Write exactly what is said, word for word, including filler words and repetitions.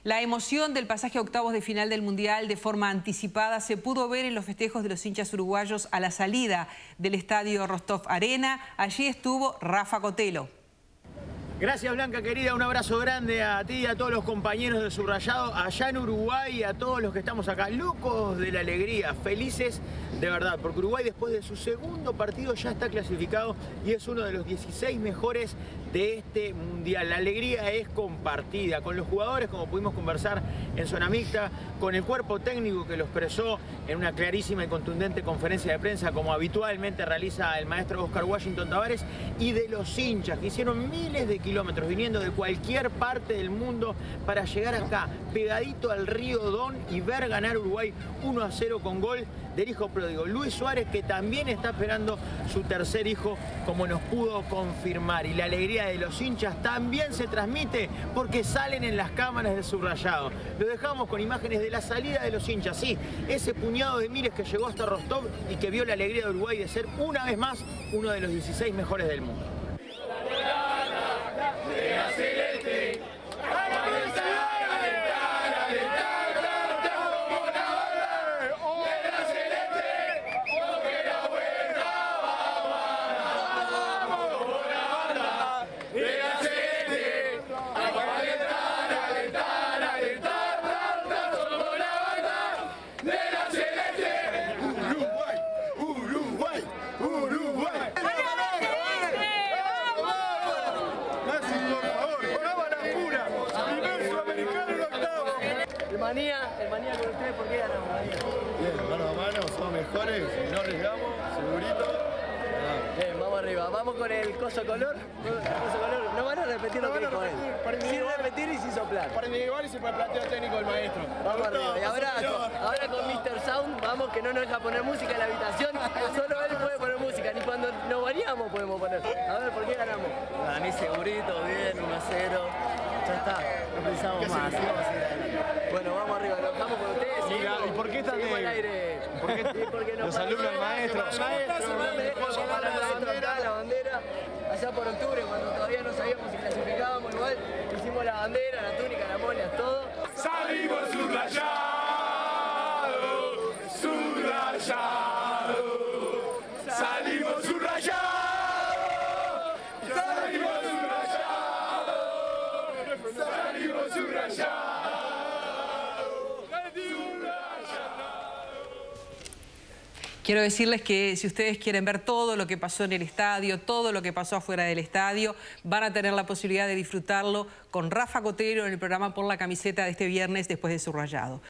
La emoción del pasaje a octavos de final del Mundial de forma anticipada se pudo ver en los festejos de los hinchas uruguayos a la salida del estadio Rostov Arena. Allí estuvo Rafa Cotelo. Gracias, Blanca querida, un abrazo grande a ti y a todos los compañeros de Subrayado allá en Uruguay y a todos los que estamos acá, locos de la alegría, felices de verdad, porque Uruguay después de su segundo partido ya está clasificado y es uno de los dieciséis mejores de este Mundial. La alegría es compartida con los jugadores, como pudimos conversar en zona mixta, con el cuerpo técnico que lo expresó en una clarísima y contundente conferencia de prensa, como habitualmente realiza el maestro Oscar Washington Tavares, y de los hinchas que hicieron miles de kilómetros viniendo de cualquier parte del mundo para llegar acá, pegadito al río Don, y ver ganar Uruguay uno a cero con gol del hijo pródigo Luis Suárez, que también está esperando su tercer hijo, como nos pudo confirmar. Y la alegría de los hinchas también se transmite porque salen en las cámaras de Subrayado. Lo dejamos con imágenes de la salida de los hinchas, sí, ese puñado de miles que llegó hasta Rostov y que vio la alegría de Uruguay de ser una vez más uno de los dieciséis mejores del mundo. El manía, el manía con ustedes, ¿por qué ganamos? Bien, mano a mano, somos mejores, no arriesgamos, segurito. Bien, vamos arriba. Vamos con el coso color. Coso color. No van a repetir lo que dijo él. Sin repetir y sin soplar. Para individual y sin para el planteo técnico del maestro. Vamos arriba. Y ahora, ahora con mister Sound, vamos, que no nos deja poner música en la habitación. Solo él puede poner música, ni cuando nos variamos podemos poner. A ver, ¿por qué ganamos? Para mí segurito, bien, uno a cero. Ya está, no pensamos más, así vamos a ir adelante. Bueno, vamos arriba, lo dejamos con ustedes. ¿Y por qué están de aire? ¿Por qué sí, porque nos los alumnos del maestro? El maestro, no me dejó llevar la bandera, la bandera. Allá por octubre, cuando todavía no sabíamos si clasificábamos, igual hicimos la bandera, la túnica, las moñas, todo. Salimos subrayados, subrayados, salimos subrayados. Quiero decirles que si ustedes quieren ver todo lo que pasó en el estadio, todo lo que pasó afuera del estadio, van a tener la posibilidad de disfrutarlo con Rafa Cotelo en el programa Por la Camiseta de este viernes después de Subrayado.